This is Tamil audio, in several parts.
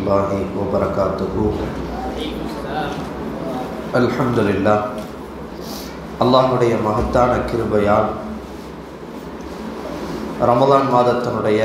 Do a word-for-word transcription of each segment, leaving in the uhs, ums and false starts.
வரஹ்மத்துல்லாஹி வபரகாத்துஹு. அல்ஹம்துலில்லாஹ், அல்லாஹ்வுடைய மகத்தான கிருபையால் ரமலான் மாதத்தினுடைய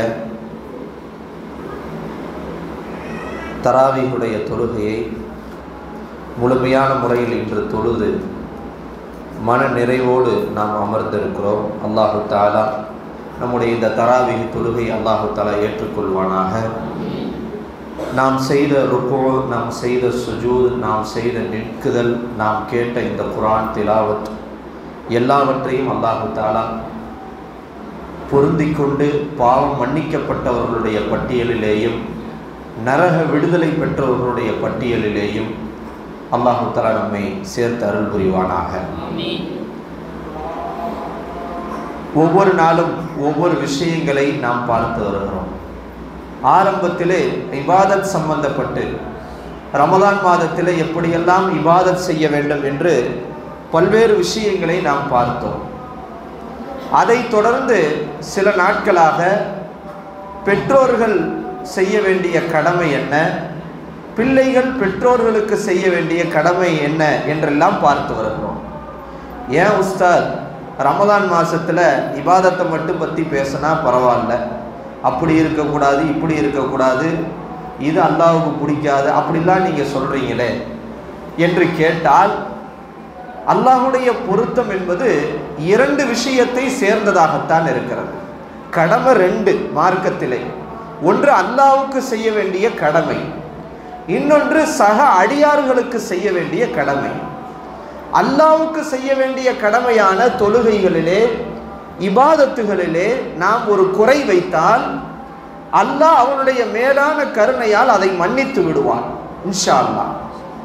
தராவீஹுடைய தொழுகையை முழுமையான முறையில் இன்று தொழுது மன நிறைவோடு நாம் அமர்ந்திருக்கிறோம். அல்லாஹு தஆலா நம்முடைய இந்த தராவீஹ் தொழுகை அல்லாஹு தஆலா ஏற்றுக்கொள்வானாக. நாம் செய்த ருக்கூ, நாம் செய்த சுஜூத், நாம் செய்த நிற்குதல், நாம் கேட்ட இந்த குர்ஆன் திலாவத் எல்லாவற்றையும் அல்லாஹு தஆலா பொருந்திக் கொண்டு பாவம் மன்னிக்கப்பட்டவர்களுடைய பட்டியலிலேயும் நரக விடுதலை பெற்றவர்களுடைய பட்டியலிலேயும் அல்லாஹு தஆலா நம்மை சேர்த்து அருள் புரிவானாக. ஒவ்வொரு நாளும் ஒவ்வொரு விஷயங்களை நாம் பார்த்து வருகிறோம். ஆரம்பத்திலே இபாதத் சம்பந்தப்பட்டு ரமலான் மாதத்திலே எப்படியெல்லாம் இபாதத் செய்ய வேண்டும் என்று பல்வேறு விஷயங்களை நாம் பார்த்தோம். அதை தொடர்ந்து சில நாட்களாக பெற்றோர்கள் செய்ய வேண்டிய கடமை என்ன, பிள்ளைகள் பெற்றோர்களுக்கு செய்ய வேண்டிய கடமை என்ன என்றெல்லாம் பார்த்து வருகிறோம். ஏன் உஸ்தாத் ரமலான் மாதத்தில் இபாதத்தை மட்டும் பற்றி பேசினா பரவாயில்ல, அப்படி இருக்கக்கூடாது, இப்படி இருக்கக்கூடாது, இது அல்லாஹ்வுக்கு பிடிக்காது, அப்படிலாம் நீங்கள் சொல்கிறீங்களே என்று கேட்டால், அல்லாஹ்வுடைய பொருத்தம் என்பது இரண்டு விஷயத்தை சேர்ந்ததாகத்தான் இருக்கிறது. கடமை ரெண்டு மார்க்கத்திலே, ஒன்று அல்லாஹ்வுக்கு செய்ய வேண்டிய கடமை, இன்னொன்று சக அடியார்களுக்கு செய்ய வேண்டிய கடமை. அல்லாஹ்வுக்கு செய்ய வேண்டிய கடமையான தொழுகைகளிலே, இபாதத்துகளிலே நாம் ஒரு குறை வைத்தால் அல்லாஹ் அவனுடைய மேலான கருணையால் அதை மன்னித்து விடுவான் இன்ஷா அல்லாஹ்.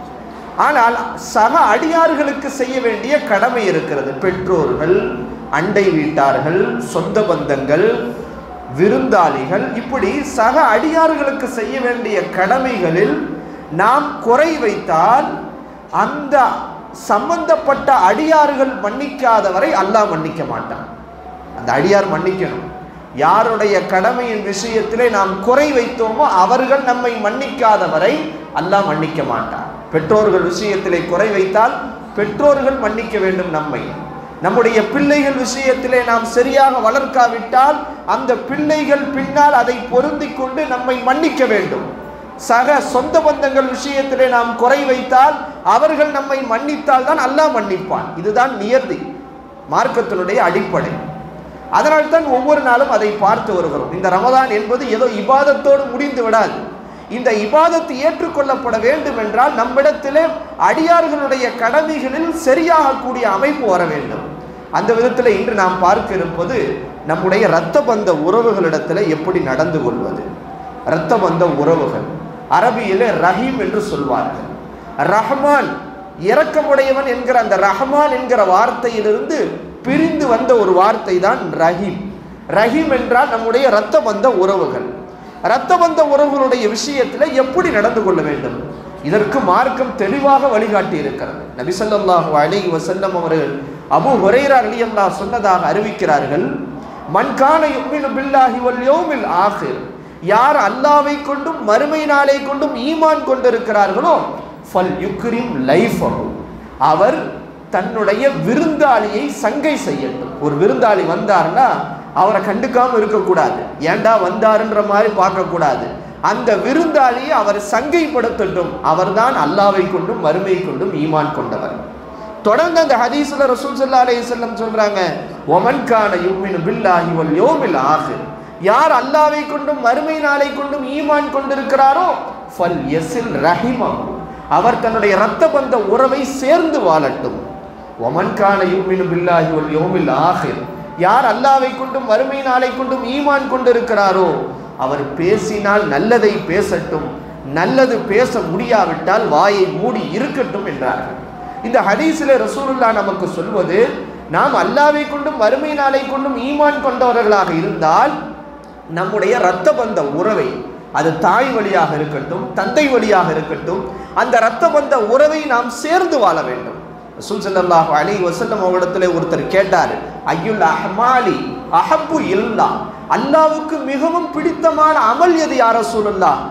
ஆனால் சக அடியார்களுக்கு செய்ய வேண்டிய கடமை இருக்கிறது. பெற்றோர்கள், அண்டை வீட்டார்கள், சொந்த பந்தங்கள், விருந்தாளிகள், இப்படி சக அடியார்களுக்கு செய்ய வேண்டிய கடமைகளில் நாம் குறை வைத்தால் அந்த சம்பந்தப்பட்ட அடியார்கள் மன்னிக்காதவரை அல்லாஹ் மன்னிக்க மாட்டான். அந்த அடியார் மன்னிக்கணும். யாருடைய கடமையின் விஷயத்திலே நாம் குறை வைத்தோமோ அவர்கள் நம்மை மன்னிக்காதவரை அல்லாஹ் மன்னிக்க மாட்டான். பெற்றோர்கள் விஷயத்திலே குறை வைத்தால் பெற்றோர்கள் மன்னிக்க வேண்டும் நம்மை. நம்முடைய பிள்ளைகள் விஷயத்திலே நாம் சரியாக வளர்க்காவிட்டால் அந்த பிள்ளைகள் பின்னால் அதை பொருந்தி கொண்டு நம்மை மன்னிக்க வேண்டும். சக சொந்த பந்தங்கள் விஷயத்திலே நாம் குறை வைத்தால் அவர்கள் நம்மை மன்னித்தால் தான் அல்லாஹ் மன்னிப்பான். இதுதான் நியதி, மார்க்கத்தினுடைய அடிப்படை. அதனால்தான் ஒவ்வொரு நாளும் அதை பார்த்து வருகிறோம். இந்த ரமலான் என்பது ஏதோ இபாதத்தோடு முடிந்து விடாது. இந்த இபாதத்து ஏற்றுக்கொள்ளப்பட வேண்டும் என்றால் நம்மிடத்திலே அடியார்களுடைய கடமைகளில் சரியாக கூடிய அமைப்பு வர வேண்டும். அந்த விதத்தில் இன்று நாம் பார்க்க இருப்பது நம்முடைய இரத்த பந்த உறவுகளிடத்தில் எப்படி நடந்து கொள்வது. இரத்த பந்த உறவுகள் அரபியிலே ரஹீம் என்று சொல்வார்கள். ரஹ்மான், இரக்கமுடையவன் என்கிற அந்த ரஹ்மான் என்கிற வார்த்தையிலிருந்து பிரிந்து வந்த ஒரு வார்த்தை தான் ரஹீம். ரஹீம் என்றால் நம்முடைய இரத்த பந்த உறவுகள். இரத்த பந்த உறவுகளுடைய விஷயத்தில் எப்படி நடந்து கொள்ள வேண்டும், இதற்கு மார்க்கம் தெளிவாக வழிகாட்டி இருக்கிறது. நபி ஸல்லல்லாஹு அலைஹி வஸல்லம் அவர்கள் அபூ ஹுரைரா ரலியல்லாஹு சொன்னதாக அறிவிக்கிறார்கள், மன் கான யுமினு பில்லாஹி வல் யௌமில் ஆகிர், யார் அல்லாஹ்வை கொண்டும் மறுமை நாளை கொண்டும் ஈமான் கொண்டிருக்கிறார்களோ ஃபல் யுக்ரிம் லைஃபஹு, அவர் தன்னுடைய விருந்தாளியை சங்கை செய்யட்டும். ஒரு விருந்தாளி வந்தார்னா அவரை கண்டுக்காம இருக்கக்கூடாது, ஏண்டா வந்தாருன்ற மாதிரி பார்க்கக்கூடாது. அந்த விருந்தாளியை அவர் சங்கைப்படுத்தட்டும், அவர்தான் அல்லாஹ்வை கொண்டும் மறுமை கொண்டும் ஈமான் கொண்டவர். தொடர்ந்து அந்த ஹதீஸ்ல ரசூல் ஸல்லல்லாஹு அலைஹி வஸல்லம் சொல்றாங்க, ஒமன் கான யுமினு பில்லாஹி வல் யௌமில் ஆகிர், யார் அல்லாஹ்வை கொண்டும் மறுமை நாளை கொண்டும் ஈமான் கொண்டிருக்கிறாரோ ஃபல் யஸில் ரஹிமஹு, அவர் தன்னுடைய இரத்த பந்த உறவை சேர்ந்து வாழட்டும். ஒமன் கான யுமினு பில்லாஹி வல் யௌமில் ஆகிர், யார் அல்லாஹ்வை கொண்டும் மறுமை நாளை கொண்டும் ஈமான் கொண்டிருக்கிறாரோ அவர் பேசினால் நல்லதை பேசட்டும், நல்லது பேச முடியாவிட்டால் வாயை மூடி இருக்கட்டும் என்றார்கள். இந்த ஹதீஸிலே ரசூலுல்லாஹ் நமக்கு சொல்வது, நாம் அல்லாஹ்வை கொண்டும் மறுமை நாளை கொண்டும் ஈமான் கொண்டவர்களாக இருந்தால் நம்முடைய இரத்த பந்த உறவை, அது தாய் வழியாக இருக்கட்டும், தந்தை வழியாக இருக்கட்டும், அந்த இரத்த பந்த உறவை நாம் சேர்ந்து வாழ வேண்டும். ரசூல் ஸல்லல்லாஹு அலைஹி வஸல்லம் அவரிடத்தில் ஒருத்தர் கேட்டார், ஐயுல் அஹ்மாலி அஹப்பு இல்லா, அல்லாஹ்வுக்கு மிகவும் பிடித்தமான அமல் எது யா ரசூலுல்லாஹ்?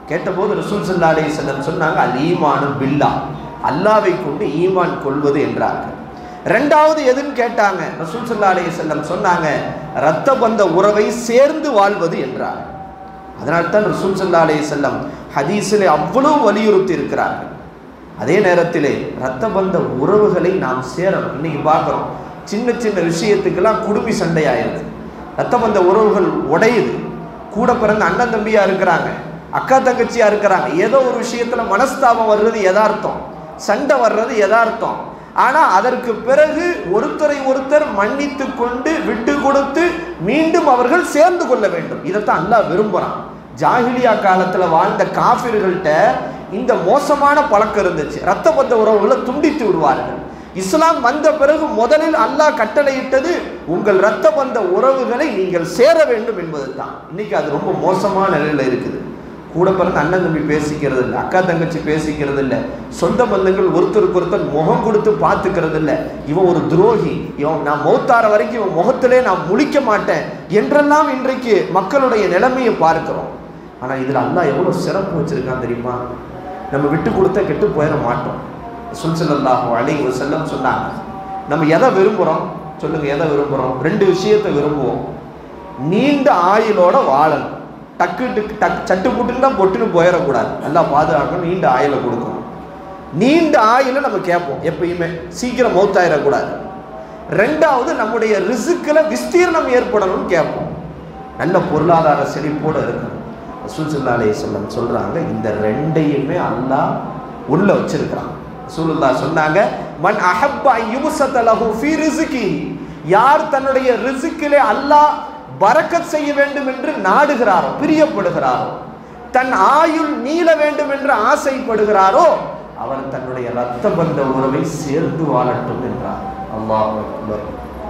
கேட்டபோது ரசூல் ஸல்லல்லாஹு அலைஹி வஸல்லம் சொன்னாங்க, அல் ஈமானு பில்லா, அல்லாஹ்வை கொண்டு ஈமான் கொள்வது என்றார்கள். ரெண்டாவது எதுன்னு கேட்டாங்க. ரசூல் ஸல்லல்லாஹு அலைஹி வஸல்லம் சொன்னாங்க, இரத்த பந்த உறவை சேர்ந்து வாழ்வது என்றார். அதனால்தான் ரசூல் ஸல்லல்லாஹு அலைஹி வஸல்லம் ஹதீஸிலே அவ்வளவு வலியுறுத்தி இருக்கிறார்கள். அதே நேரத்திலே இரத்த பந்த உறவுகளை நாம் சேரணும். இன்னைக்கு பார்க்குறோம், சின்ன சின்ன விஷயத்துக்கெல்லாம் குடுமி சண்டை ஆயிடுது, இரத்த பந்த உறவுகள் உடையுது. கூட பிறந்த அண்ணன் தம்பியா இருக்கிறாங்க, அக்கா தங்கச்சியா இருக்கிறாங்க, ஏதோ ஒரு விஷயத்துல மனஸ்தாபம் வர்றது யதார்த்தம், சண்டை வர்றது யதார்த்தம். ஆனா அதற்கு பிறகு ஒருத்தரை ஒருத்தர் மன்னித்து கொண்டு விட்டு கொடுத்து மீண்டும் அவர்கள் சேர்ந்து கொள்ள வேண்டும். இதைத்தான் அல்லாஹ் விரும்புறான். ஜாஹிலியா காலத்துல வாழ்ந்த காஃபிர்கள்ட்ட இந்த மோசமான பழக்கம் இருந்துச்சு, இரத்த பந்த உறவுகளை துண்டித்து விடுவார்கள். இஸ்லாம் வந்த பிறகு முதலில் அல்லாஹ் கட்டளையிட்டது உங்கள் இரத்த பந்த உறவுகளை நீங்கள் சேர வேண்டும் என்பது தான். இன்னைக்கு அது ரொம்ப மோசமான நிலையில இருக்குது. கூட பிறந்த அண்ணன் தம்பி பேசிக்கிறது இல்லை, அக்கா தங்கச்சி பேசிக்கிறது இல்லை, சொந்த பந்தங்கள் ஒருத்தருக்கு ஒருத்தர் முகம் கொடுத்து பார்த்துக்கிறது இல்லை. இவன் ஒரு துரோகி, இவன் நான் மௌத்தார வரைக்கும் இவன் முகத்திலே நான் முழிக்க மாட்டேன் என்றெல்லாம் இன்றைக்கு மக்களுடைய நிலைமையை பார்க்கிறோம். ஆனால் இதில் அல்லாஹ் எவ்வளோ சிறப்பு வச்சிருக்கான் தெரியுமா? நம்ம விட்டு கொடுத்த கெட்டு போயிட மாட்டோம். ரசூல் ஸல்லல்லாஹு அலைஹி வஸல்லம் சொன்னாங்க, நம்ம எதை விரும்புகிறோம் சொல்லுங்க, எதை விரும்புகிறோம்? ரெண்டு விஷயத்தை விரும்புவோம். நீண்ட ஆயுளோட வாழணும். டக்கு டக்கு டக் சட்டு புட்டுன்னு தான் பொட்டுன்னு போயிடக்கூடாது, நல்லா பாதுகாக்கணும், நீண்ட ஆயுளை கொடுக்கணும். நீண்ட ஆயுளை நம்ம கேட்போம் எப்பயுமே, சீக்கிரம் மௌத்தாயிடக்கூடாது. ரெண்டாவது, நம்முடைய ரிஸ்கில் விஸ்தீர்ணம் ஏற்படணும்னு கேட்போம், நல்ல பொருளாதார செழிப்போடு இருக்கணும். ரசூல் ஸல்லல்லாஹு அலைஹி வஸல்லம் சொல்றாங்க, இந்த ரெண்டையுமே அல்லாஹ் உள்ள வச்சிருக்கிறான். ரசூலுல்லாஹ் சொன்னாங்க, மன் அஹப்ப யுப்ஸத லஹு ஃபீ ரிஸ்கி, யார் தன்னுடைய ரிஸ்கிலே அல்லாஹ் பரக்கத் செய்ய வேண்டும் என்று நாடுகிறாரோ, பிரியப்படுகிறாரோ, தன் ஆயுள் நீள வேண்டும் என்று ஆசைப்படுகிறாரோ, அவர் தன்னுடைய இரத்த பந்த உறவை சேர்ந்து வாழட்டும் என்றார். அல்லாஹ் அக்பர்.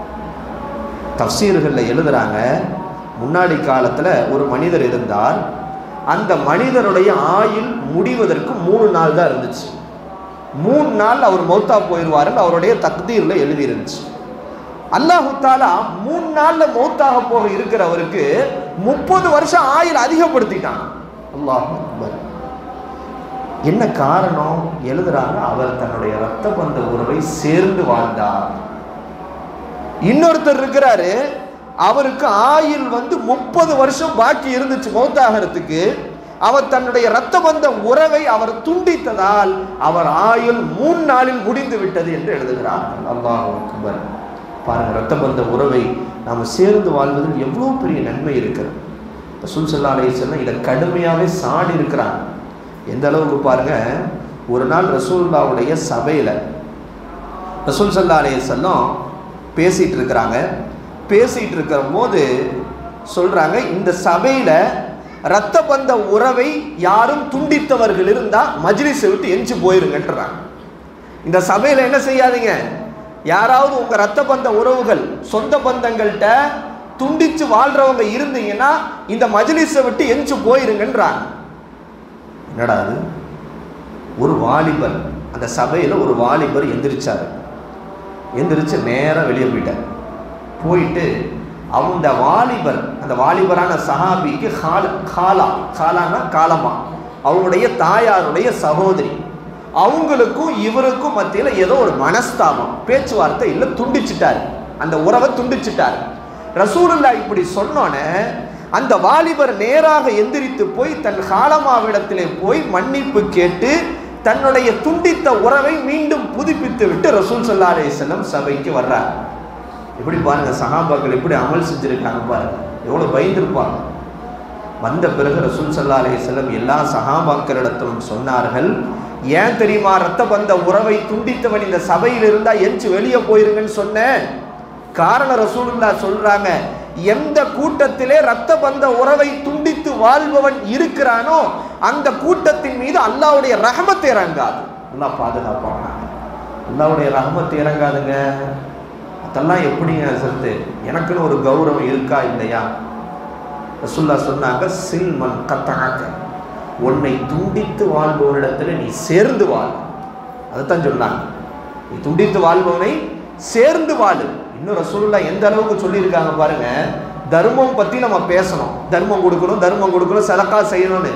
தஃசீர்கள்ல எழுதுறாங்க, முன்னாடி காலத்துல ஒரு மனிதர் இருந்தார், அந்த மனிதருடைய ஆயுள் முடிவதற்கு மூணு நாள் தான் இருந்துச்சு. மூணு நாள் அவர் மௌத்தா போயிடுவாருன்னு அவருடைய தக்தீர்ல எழுதி இருந்துச்சு. அல்லாஹு தாலா மூணு நாள்ல மௌத்தாக போக இருக்கிறவருக்கு முப்பது வருஷம் ஆயுள் அதிகப்படுத்திட்டான். அல்லாஹ் அக்பர். என்ன காரணம் எழுதுறாங்க, அவர் தன்னுடைய இரத்த பந்த உறவை சேர்ந்து வாழ்ந்தார். இன்னொருத்தர் இருக்கிறாரு, அவருக்கு ஆயுள் வந்து முப்பது வருஷம் பாக்கி இருந்துச்சு மௌத்தாகிறதுக்கு, அவர் தன்னுடைய இரத்த பந்த உறவை அவர் துண்டித்ததால் அவர் ஆயுள் மூணு நாளில் முடிந்து விட்டது என்று எழுதுகிறார். அல்லாஹ் அக்பர். பாருங்க, இரத்த பந்த உறவை நாம் சேர்ந்து வாழ்வதில் எவ்வளோ பெரிய நன்மை இருக்கிறது. ரசூல் ஸல்லல்லாஹு அலைஹி வஸல்லம் இதை கடுமையாகவே சாடி இருக்கிறாங்க. எந்த அளவுக்கு பாருங்க, ஒரு நாள் ரசூலுல்லாஹ்வுடைய சபையில் ரசூல் ஸல்லல்லாஹு அலைஹி வஸல்லம் பேசிட்டு இருக்கிறாங்க. பேசிட்டு இருக்கிற போது சொல்றாங்க, இந்த சபையில இரத்த பந்த உறவை யாரும் துண்டித்தவர்கள் இருந்தா மஜ்லிஸை விட்டு எஞ்சி போயிருங்கன்றாங்க. இந்த சபையில என்ன செய்யாதீங்க, யாராவது உங்க இரத்த பந்த உறவுகள் சொந்த பந்தங்கள்கிட்ட துண்டிச்சு வாழ்றவங்க இருந்தீங்கன்னா இந்த மஜ்லிஸை விட்டு எஞ்சி போயிருங்கன்றாங்க. என்னடா அது? ஒரு வாலிபர், அந்த சபையில ஒரு வாலிபர் எந்திரிச்சாரு. எந்திரிச்சு நேரம் வெளியே போயிட்டார். போயிட்டு அந்த வாலிபர், அந்த வாலிபரான சஹாபிக்கு கால காலா காலானா காலமா அவங்களுடைய தாயாருடைய சகோதரி, அவங்களுக்கும் இவருக்கும் மத்தியில் ஏதோ ஒரு மனஸ்தாபம், பேச்சுவார்த்தை இல்லை, துண்டிச்சிட்டாரு, அந்த உறவை துண்டிச்சிட்டாரு. ரசூலுல்லாஹ் இப்படி சொன்னோன்னே அந்த வாலிபர் நேராக எந்திரித்து போய் தன் காலமாவிடத்திலே போய் மன்னிப்பு கேட்டு தன்னுடைய துண்டித்த உறவை மீண்டும் புதுப்பித்து விட்டு ரசூல் ஸல்லல்லாஹு அலைஹி வஸல்லம் சபைக்கு வர்றார். எப்படி பாருங்க, சஹாபாக்கள் எப்படி அமல் செஞ்சிருக்காங்க பாருங்க, எவ்வளவு பயந்திருப்பாங்க. வந்த பிறகு ரசூல் ஸல்லல்லாஹு அலைஹி வஸல்லம் எல்லா சஹாபாக்களிடத்திலும் சொன்னார்கள், ஏன் தெரியுமா இரத்த பந்த உறவை துண்டித்தவன் இந்த சபையில் இருந்தா எஞ்சி வெளியே போயிருங்கன்னு சொன்னேன். காரணம் ரசூலுல்லாஹ் சொல்றாங்க, எந்த கூட்டத்திலே இரத்த பந்த உறவை துண்டித்து வாழ்பவன் இருக்கிறானோ அந்த கூட்டத்தின் மீது அல்லாஹ்வுடைய ரஹமத் இறங்காது. அல்லாஹ் பாதுகாப்பாங்க. அல்லாஹ்வுடைய ரஹமத் இறங்காதுங்க. அதெல்லாம் எப்படிங்க சொல்றது? எனக்குன்னு ஒரு கௌரவம் இருக்கா இல்லையா? ரசூலுல்லாஹ் சொன்னாங்க, சில்மன் கத்தஅக, உன்னை துண்டித்து வாழ்பவனிடத்துல நீ சேர்ந்து வாழ். அதைத்தான் சொன்னாங்க, நீ துண்டித்து வாழ்பவனை சேர்ந்து வாழு. இன்னும் ரசூலுல்லாஹ் எந்த அளவுக்கு சொல்லியிருக்காங்க பாருங்க. தர்மம் பத்தி நம்ம பேசணும், தர்மம் கொடுக்கணும், தர்மம் கொடுக்கணும், சதக்கா செய்யணும்னு.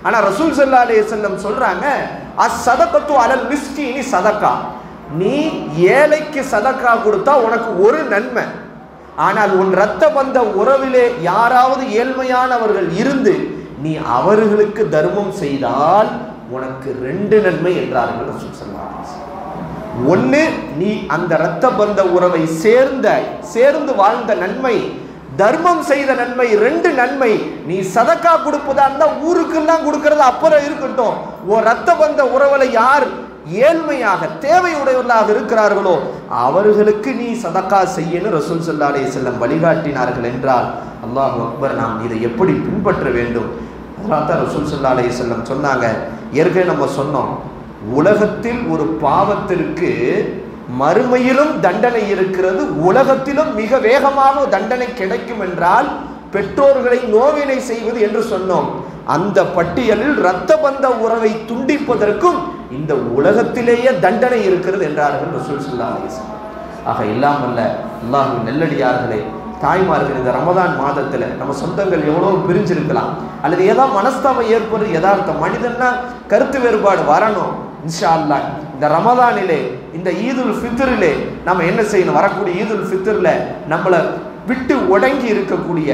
ஆனா ரசூல் ஸல்லல்லாஹு அலைஹி வஸல்லம் சொல்றாங்க, அஸ்ஸதகத்து அலல் மிஸ்கீனி சதகா, நீ ஏழைக்கு சதகா கொடுத்தா உனக்கு ஒரு நன்மை. ஆனால் உன் இரத்த பந்த உறவிலே யாராவது ஏழ்மையானவர்கள் இருந்து நீ அவர்களுக்கு தர்மம் செய்தால் உனக்கு ரெண்டு நன்மை என்றார்கள் ரசூல் ஸல்லல்லாஹு அலைஹி வஸல்லம். ஒன்னு, நீ அந்த இரத்த பந்த உறவை சேர்ந்த சேர்ந்து வாழ்ந்த நன்மை, தர்மம் செய்த நன்மை. ரெண்டு நன்மை. நீ சதக்கா கொடுப்பதா இருந்தா ஊருக்கெல்லாம் கொடுக்கறது அப்புறம் இருக்கட்டும், ஒரு இரத்த பந்த உறவுல யார் ஏழ்மையாக தேவையுடையவர்களாக இருக்கிறார்களோ அவர்களுக்கு நீ சதக்கா செய்யணும் ரசூல் ஸல்லல்லாஹு அலைஹி வஸல்லம் வழிகாட்டினார்கள் என்றால் அல்லாஹ் அக்பர், நாம் இதை எப்படி பின்பற்ற வேண்டும்? அதனால தான் ரசூல் ஸல்லல்லாஹு அலைஹி வஸல்லம் சொன்னாங்க. ஏற்கனவே நம்ம சொன்னோம், உலகத்தில் ஒரு பாவத்திற்கு மறுமையிலும் தண்டனை இருக்கிறது, உலகத்திலும் மிக வேகமாக தண்டனை கிடைக்கும் என்றால் பெற்றோர்களை நோவினை செய்வது என்று சொன்னோம். அந்த பட்டியலில் இரத்த பந்த உறவை துண்டிப்பதற்கும் இந்த உலகத்திலேயே தண்டனை இருக்கிறது என்றார்கள் ரசூல் ஸல்லல்லாஹு அலைஹி வஸல்லம். ஆக எல்லாம் அல்ல அல்லாஹ்வின் நல்லடியார்களே, தாய்மார்கள், இந்த ரமதான் மாதத்துல நம்ம சொந்தங்கள் எவ்வளவு பிரிஞ்சிருக்கலாம், அல்லது ஏதாவது மனஸ்தாபம் ஏற்படுது, யதார்த்தம். மனிதன்னா கருத்து வேறுபாடு வரணும். இன்ஷா அல்லாஹ் இந்த ரமதானிலே, இந்த ஈதுல் ஃபித்ரிலே நம்ம என்ன செய்யணும்? வரக்கூடிய ஈதுல் ஃபித்ர்ல நம்மளை விட்டு ஒடங்கி இருக்கக்கூடிய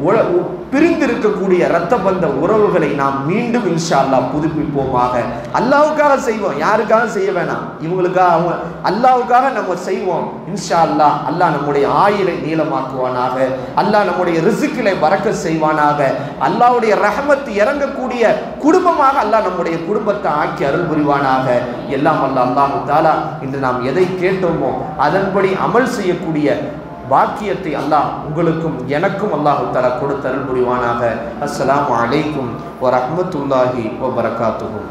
பிரிந்து இருக்கக்கூடிய இரத்த பந்த உறவுகளை நாம் மீண்டும் இன்ஷா அல்லாஹ் புதுப்பிப்போமாக. அல்லாஹ்வுக்காக செய்வோம், யாருக்காக செய்ய வேணாம், இவங்களுக்காக அவங்க அல்லாஹ்வுக்காக நம்ம செய்வோம். இன்ஷா அல்லாஹ் அல்லாஹ் நம்முடைய ஆயுளை நீளமாக்குவானாக, அல்லாஹ் நம்முடைய ரிஸ்கிலே பரக்கத் செய்வானாக, அல்லாஹ்வுடைய ரஹமத் இறங்கக்கூடிய குடும்பமாக அல்லாஹ் நம்முடைய குடும்பத்தை ஆக்கி அருள் புரிவானாக. எல்லாம் அல்லாஹ் அல்லாஹ் தஆலா இன்று நாம் எதை கேட்டோமோ அதன்படி அமல் செய்யக்கூடிய பாக்கியத்தை அல்லாஹ் உங்களுக்கும் எனக்கும் அல்லாஹ் தஆலா கொடுத்து அருள் புரிவானாக. அஸ்ஸலாமு அலைக்கும் வ ரஹ்மத்துல்லாஹி வ பரகாத்துஹு.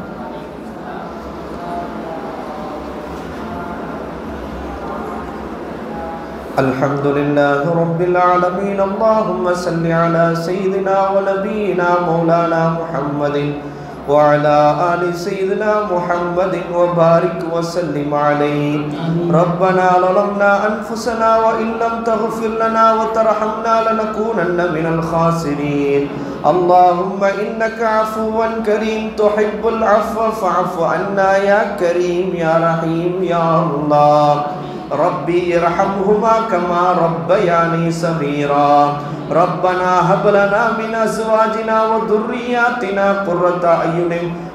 அல்ஹம்துலில்லாஹி ரப்பில் ஆலமீன். அல்லாஹும்ம ஸல்லி அலா சய்யிதினா வ நபியினா மௌலானா முஹம்மதின் وعلى آل سيدنا محمد وبارك وسلم عليه. ربنا ظلمنا أنفسنا وإن لم تغفر لنا وترحمنا لنكونن من الخاسرين. اللهم إنك عفو كريم تحب العفو فاعف عنا يا كريم يا رحيم يا الله. ربي ارحمهما كما ربياني صغيرا. ربنا هب لنا من أزواجنا وذرياتنا قرة أعين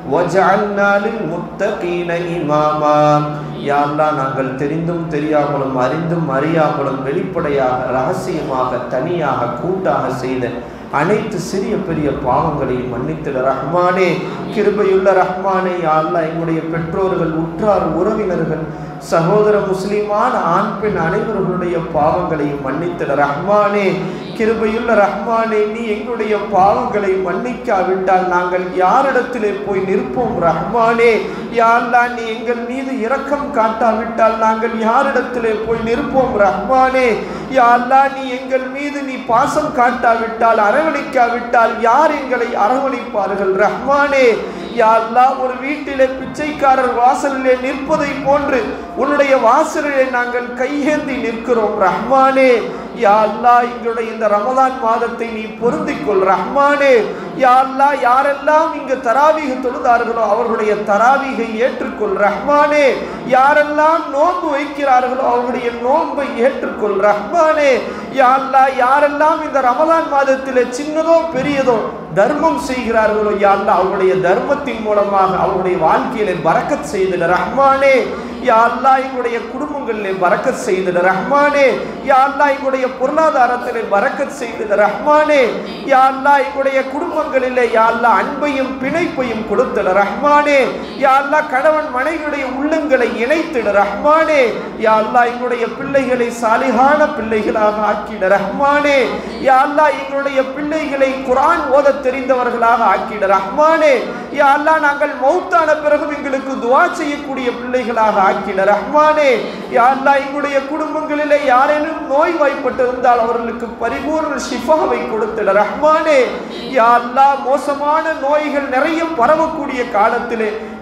وجعلنا للمتقين إماما. யா அல்லாஹ், நாங்கள் தெரிந்தும் தெரியாமலும் அறிந்தும் அறியாமலும் வெளிப்படையாக ரகசியமாக தனியாக கூட்டாக செய்த அனைத்து சிறிய பெரிய பாவங்களையும் மன்னித்திட ரஹ்மானே, கிருபையுள்ள ரஹ்மானே. யா அல்லாஹ், எங்களுடைய பெற்றோர்கள், உற்றார், உறவினர்கள், சகோதர முஸ்லிமான ஆண் பெண் அனைவர்களுடைய பாவங்களையும் மன்னித்திட ரஹ்மானே, கிருபையுள்ள ரஹ்மானே. நீ எங்களுடைய பாவங்களை மன்னிக்காவிட்டால் நாங்கள் யாரிடத்திலே போய் நிற்போம் ரஹ்மானே? யா அல்லாஹ், நீ எங்கள் மீது இரக்கம் காட்டாவிட்டால் நாங்கள் யாரிடத்திலே போய் நிற்போம் ரஹ்மானே? யா அல்லாஹ், நீ எங்கள் மீது நீ பாசம் காட்டாவிட்டால், அரவணைக்காவிட்டால் யார் எங்களை அரவணைப்பார்கள் ரஹ்மானே? யா அல்லாஹ், ஒரு வீட்டிலே பிச்சைக்காரர் வாசலிலே நிற்பதை போன்று உன்னுடைய வாசலிலே நாங்கள் கையேந்தி நிற்கிறோம் ரஹ்மானே. யா அல்லாஹ், எங்களுடைய இந்த ரமதான் மாதத்தை நீ பொருந்திக்கொள் ரஹ்மானே. யா அல்லாஹ், யாரெல்லாம் இங்கு தராவீஹ் தொழுதார்களோ அவர்களுடைய தராவீகை ஏற்றுக்கொள் ரஹ்மானே. யாரெல்லாம் நோன்பு வைக்கிறார்களோ அவர்களுடைய நோன்பை ஏற்றுக்கொள் ரஹ்மானே. யா அல்லாஹ், யாரெல்லாம் இந்த ரமதான் மாதத்திலே சின்னதோ பெரியதோ தர்மம் செய்கிறார்களோ யா அல்லாஹ், அவருடைய தர்மத்தின் மூலமாக அவருடைய வாழ்க்கையிலே பரக்கத் செய்திட ரஹ்மானே. யா அல்லாஹ், எங்களுடைய குடும்பங்களிலே பரக்கத் செய்திட ரஹ்மானே. யா அல்லாஹ், எங்களுடைய பொருளாதாரத்திலே பரக்கத் செய்திட ரஹ்மானே. யா அல்லாஹ், எங்களுடைய குடும்பங்களிலே யா அல்லாஹ் அன்பையும் பிணைப்பையும் கொடுத்திட ரஹ்மானே. யா அல்லாஹ், கணவன் மனைவியுடைய உள்ளங்களை இணைத்திட ரஹ்மானே. யா அல்லாஹ், எங்களுடைய பிள்ளைகளை சாலிஹான பிள்ளைகளாக ஆக்கிட ரஹ்மானே. யா அல்லாஹ், எங்களுடைய பிள்ளைகளை குர்ஆன் ஓத தெரிந்தவர்களாக ஆக்கிட ரஹ்மானே. யா அல்லாஹ், நாங்கள் மௌத்தான பிறகு எங்களுக்கு துஆ செய்யக்கூடிய பிள்ளைகளாக ஆக்கிட ரஹ்மானே. யா அல்லாஹ், எங்களுடைய குடும்பங்களிலே யாரேனும் நோய் வாய்ப்பட்டிருந்தால் அவர்களுக்கு பரிபூர்ண ஷிஃபாவை கொடுத்திட ரஹ்மானே. யா அல்லாஹ், மோசமான நோய்கள் நிறைய பரவக்கூடிய காலத்திலே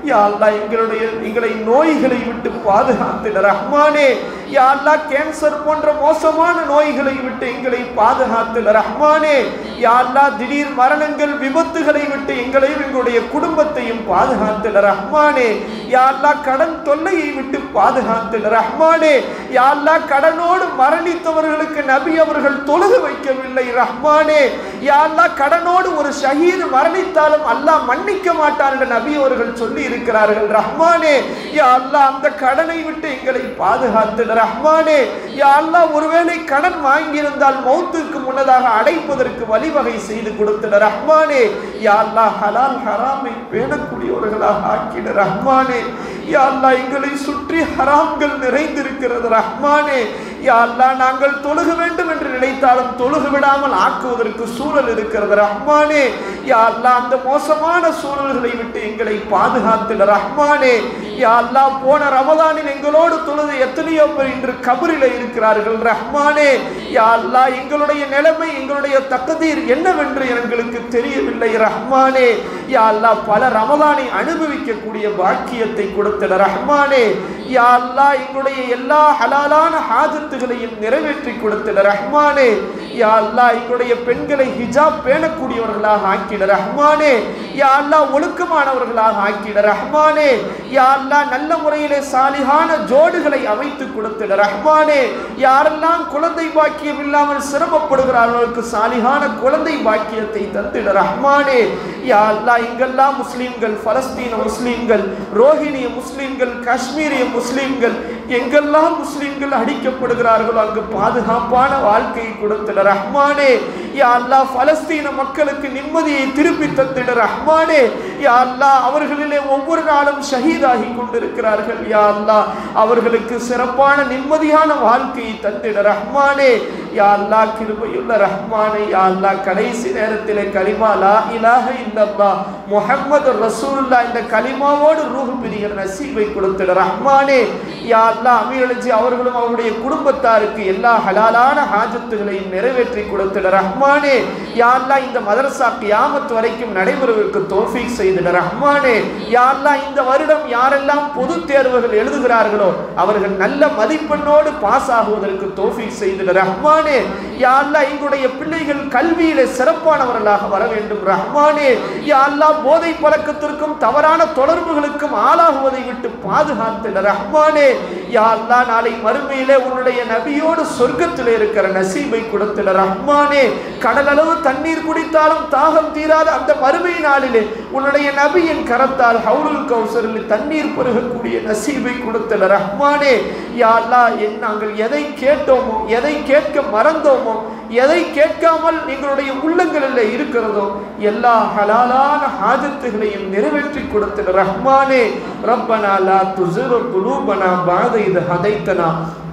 யா அல்லாஹ் எங்களுடைய எங்களை நோய்களை விட்டு பாதுகாத்திட ரஹ்மானே. யா அல்லாஹ் கேன்சர் போன்ற மோசமான நோய்களை விட்டு எங்களை பாதுகாத்திட ரஹ்மானே. யா அல்லாஹ் திடீர் மரணங்கள் விபத்துகளை விட்டு எங்களையும் எங்களுடைய குடும்பத்தையும் பாதுகாத்திட ரஹ்மானே. யா அல்லாஹ் கடன் தொல்லையை விட்டு பாதுகாத்திட ரஹ்மானே. யா அல்லாஹ் கடனோடு மரணித்தவர்களுக்கு நபி அவர்கள் தொழுக வைக்கவில்லை ரஹ்மானே. யா அல்லாஹ் கடனோடு ஒரு ஷஹீத் மரணித்தாலும் அல்லாஹ் மன்னிக்க மாட்டார் என்று நபி அவர்கள் சொல்லி இருக்கிறார்கள் ரஹ்மானே. யா அல்லாஹ் அந்த கடனை விட்டு எங்களை பாதுகாத்திட ரஹ்மானே. யா அல்லாஹ் ஒருவேளை கடன் வாங்கியிருந்தால் மௌத்துக்கு முன்னதாக அடைப்பதற்கு வழிவகை செய்து கொடுத்திட ரஹ்மானே. யா அல்லாஹ் ஹலால் ஹராமை பேணக்கூடியவர்களாக ஆக்கிட ரஹ்மானே. யா அல்லாஹ் எங்களை சுற்றி ஹராம்கள் நிறைந்திருக்கிறது ரஹ்மானே. யா அல்லாஹ் நாங்கள் தொழுக வேண்டும் என்று நினைத்தாலும் தொழுக விடாமல் ஆக்குவதற்கு சூழல் இருக்கிறது ரஹ்மானே. யா அல்லாஹ் அந்த மோசமான சூழல்களை விட்டு எங்களை பாதுகாத்திட ரஹ்மானே. யா அல்லாஹ் போன ரமதானில் எங்களோடு தொழுது எத்தனையோ பேர் இன்று கபரில் இருக்கிறார்கள் ரஹ்மானே. யா அல்லாஹ் எங்களுடைய நிலைமை எங்களுடைய தக்தீர் என்னவென்று எங்களுக்கு தெரியவில்லை ரஹ்மானே. யா அல்லாஹ் பல ரமதானை அனுபவிக்கக்கூடிய பாக்கியத்தை கொடுத்திட ரஹ்மானே. யா அல்லாஹ் எங்களுடைய எல்லா ஹலாலான ஹாஜத்துகளையும் நிறைவேற்றி கொடுத்திட ரஹ்மானே. யா அல்லாஹ் எங்களுடைய பெண்களை ஹிஜாப் பேணக்கூடியவர்களாக ஆக்கிட ரஹ்மானே. யா அல்லாஹ் ஒழுக்கமானவர்களாக ஆக்கிட ரஹ்மானே. யா அல்லாஹ் நல்ல முறையிலே சாலிஹான ஜோடுகளை அமைத்து கொடுத்திட ரஹ்மானே. யாரெல்லாம் குழந்தை பாக்கியம் இல்லாமல் சிரமப்படுகிறார்களுக்கு சாலிஹான குழந்தை பாக்கியத்தை தந்திட ரஹ்மானே. யா அல்லாஹ் எங்கெல்லாம் முஸ்லிம்கள், பலஸ்தீன முஸ்லிம்கள், ரோஹிணிய முஸ்லிம்கள், காஷ்மீரிய முஸ்லிம்கள் எங்கெல்லாம் முஸ்லிம்கள் அடிக்கப்படுகிறார்களோ அங்கு பாதுகாப்பான வாழ்க்கையை கொடுத்திட ரஹ்மானே. யா அல்லாஹ் பலஸ்தீன மக்களுக்கு நிம்மதியை திருப்பி தந்திட ரஹ்மானே. யா அல்லாஹ் அவர்களிலே ஒவ்வொரு நாளும் ஷஹீதாகி கொண்டிருக்கிறார்கள். யா அல்லாஹ் அவர்களுக்கு சிறப்பான நிம்மதியான வாழ்க்கையை தந்திட ரஹ்மானே. யா அல்லாஹ் கிருபையுள்ள ரஹ்மானே. யா அல்லாஹ் கடைசி நேரத்திலே கலிமா லா இலாஹ இல்லல்லாஹ் முஹம்மது ரசூலுல்லாஹ் இந்த கலிமாவோடு ரூஹ் பிரிகிற நசீபை கொடுத்திட ரஹ்மானே. யா அல்லாஹ் அமீரஜி அவர்களும் அவருடைய குடும்பத்தாருக்கு எல்லா ஹலாலான ஹாஜத்துகளையும் நிறைவேற்றி கொடுத்திட ரஹ்மானே. யா அல்லாஹ் இந்த மதரசா கியாமத் வரைக்கும் நடைபெறுவதற்கு தௌஃபீக் செய்திட ரஹ்மானே. யா அல்லாஹ் இந்த வருடம் யாரெல்லாம் பொது தேர்வுகள் எழுதுகிறார்களோ அவர்கள் நல்ல மதிப்பெண்ணோடு பாஸ் ஆகுவதற்கு தௌஃபீக் செய்திட ரஹ்மானே. யா அல்லாஹ் எங்களுடைய பிள்ளைகள் கல்வியிலே சிறப்பானவர்களாக வர வேண்டும் ரஹ்மானே. யா அல்லாஹ் போதை பழக்கத்திற்கும் தவறான தொடர்புகளுக்கும் ஆளாகுவதை விட்டு பாதுகாத்திட ரஹ்மானே. யா அல்லாஹ் நாளை மறுமையிலே உன்னுடைய நபியோடு சொர்க்கத்திலே இருக்கிற நசீபை கொடுத்திட ரஹ்மானே. கடலளவு தண்ணீர் குடித்தாலும் தாகம் தீராத அந்த மறுமை நாளிலே உன்னுடைய நபியின் கரத்தால் ஹவுலுல் கௌசரில் தண்ணீர் பருகக்கூடிய நசீபை கொடுத்திட ரஹ்மானே. யா அல்லாஹ் நாங்கள் எதை கேட்டோமோ, எதை கேட்க மறந்தோமோ, எதை கேட்காமல் எங்களுடைய உள்ளங்களில் இருக்கிறதோ எல்லா ஹலாலான ஹாஜத்துகளையும் நிறைவேற்றி கொடுத்திட ரஹ்மானே. ரப்பனா லா துஸிர் குலூபனா பஅத இத் ஹதைத்தனா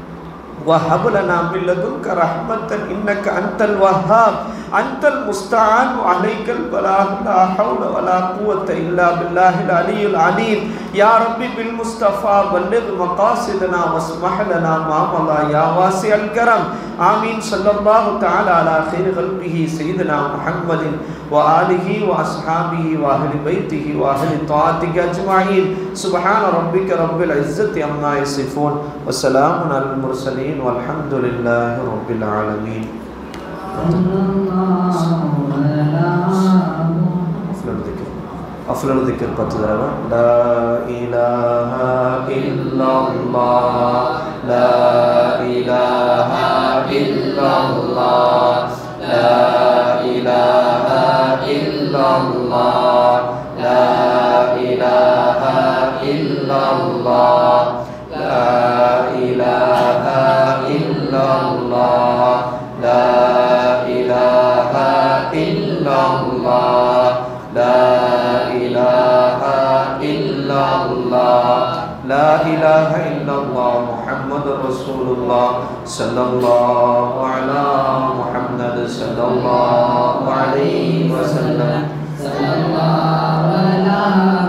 وهب لنا من لدنك رحمة إنك أنت الوهاب أنت المستعان وعليك البلاغ لا حول ولا قوة إلا بالله العلي العليم. يا ربي بالمصطفى بلغ مقاصدنا واسمح لنا ما مضى يا واسع الكرم. آمين. صلى الله تعالى على خير خلقه سيدنا محمد وآله وأصحابه وأهل بيته وأهل طاعته أجمعين. سبحان ربك رب العزة عما يصفون وسلام على المرسلين والحمد لله رب العالمين. أفضل الذكر قتلنا لا إله إلا الله لا إله إلا الله لا إله إلا الله لا إله إلا الله لا إله إلا الله لا إله إلا الله لا إله إلا الله لا إله إلا الله محمد رسول الله صلى الله على محمد صلى الله عليه وسلم صلى الله على